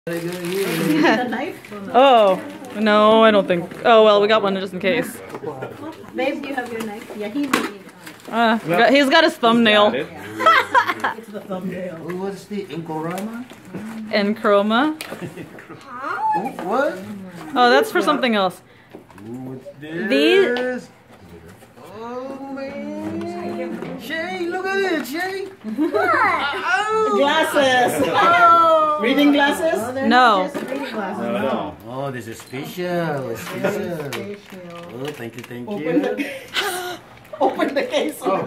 Oh, no, I don't think. Oh, well, we got one just in case. Babe, do you have your knife? Yeah, he's he's got his thumbnail. It's the thumbnail. What's the Enchroma? Enchroma. What? Oh, that's for something else. What's These. this? Oh man! Shay, look at it, Shay! Glasses! Oh. Reading glasses? Oh, No. No. Oh, this is special. Special. Oh, thank you, thank you. Open the case. Oh.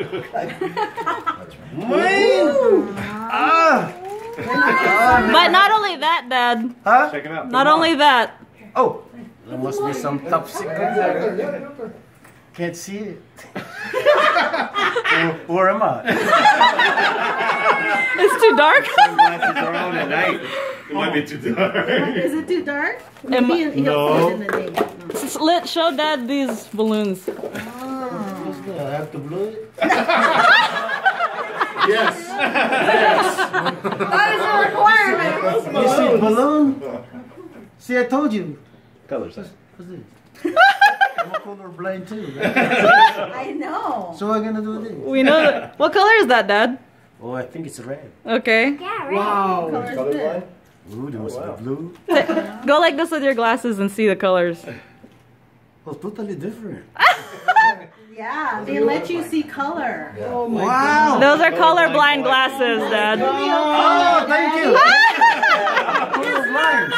Man! Ah! But not only that, Dad. Huh? Check it out. Not only that. Oh! There must be some top secret there. Can't see it. Where am I? It's too dark. Sunglasses are on at night. It might be too dark. Is it too dark? No. In the day. No. Show Dad these balloons. I have to blow it? Yes. That is a requirement. You see balloon? See, I told you. Colors. What's this? I'm a colorblind too. I know. So I'm gonna do this. We know that. What color is that, Dad? Oh, I think it's red. Okay. Yeah, right. Wow. Colorblind? Ooh, there must be blue. Go like this with your glasses and see the colors. Oh, totally different. Yeah, they let you see color. Oh my wow. Those are colorblind glasses, Dad. Oh, thank you. Colorblind.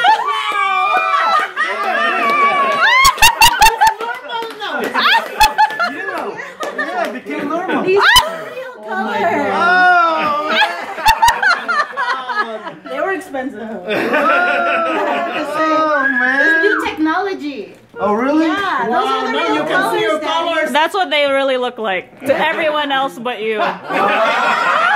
Yeah, it became normal. These are real colors. They were expensive. Oh, man. It's new technology. Oh, really? Yeah, those are the real colors. That's what they really look like to everyone else but you.